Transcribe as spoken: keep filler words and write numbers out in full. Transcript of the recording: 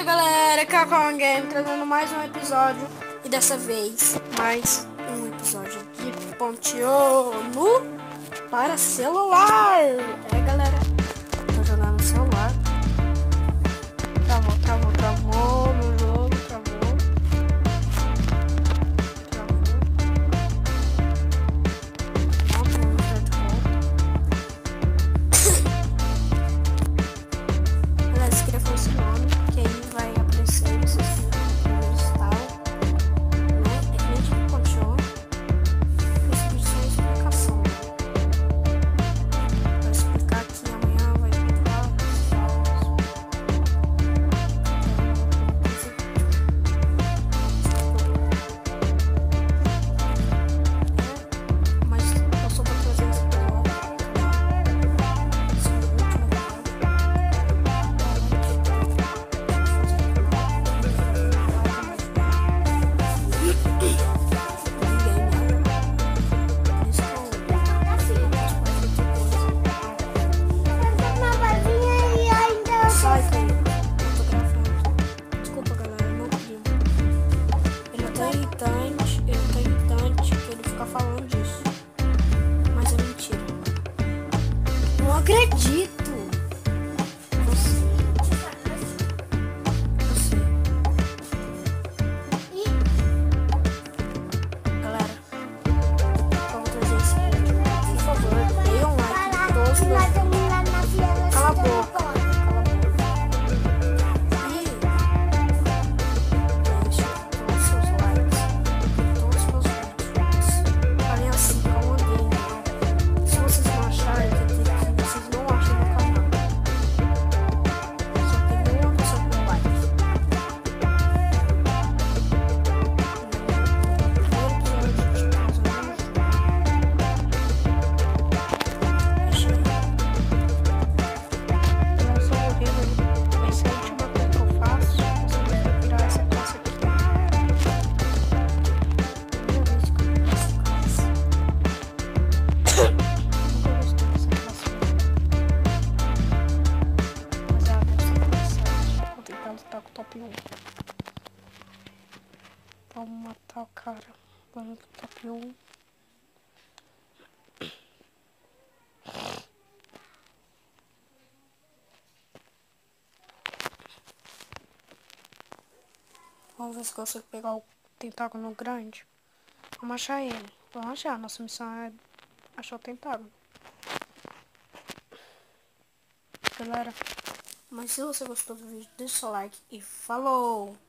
galera, Kakon Game trazendo mais um episódio. E dessa vez, mais um episódio de Ponteou no para celular. É galera, tô jogando no celular. Travou, travou, travou no jogo, travou. Travou. Não, vamos dar de volta. Galera, escreva esse nome, que aí vai aparecer vocês primeiro instalam, né? É que nem tipo Ponteou. Esse vídeo é uma explicação, né? Vou explicar que amanhã vai ter várias aulas. Mas eu só vou trazer esse episódio. Esse é o último Desculpa, galera, eu não queria. Ele é tão irritante, ele é tão irritante que ele fica falando disso. Mas é mentira. Não acredito! Você. Você. Galera, eu vou trazer esse vídeo. Por favor, dê um like em todos os meus vídeos. Cala a boca. Cala a boca. E deixa todos os seus likes em todos os meus vídeos. Falem assim, como alguém. Se vocês não acharem, quer dizer que vocês não acham no canal. Só tem uma pessoa com like. Top um. Vamos matar o cara. Vamos no top um. Vamos ver se consigo pegar o tentáculo grande. Vamos achar ele. Vamos achar. Nossa missão é achar o tentáculo. Galera, mas se você gostou do vídeo, deixa o seu like e falou!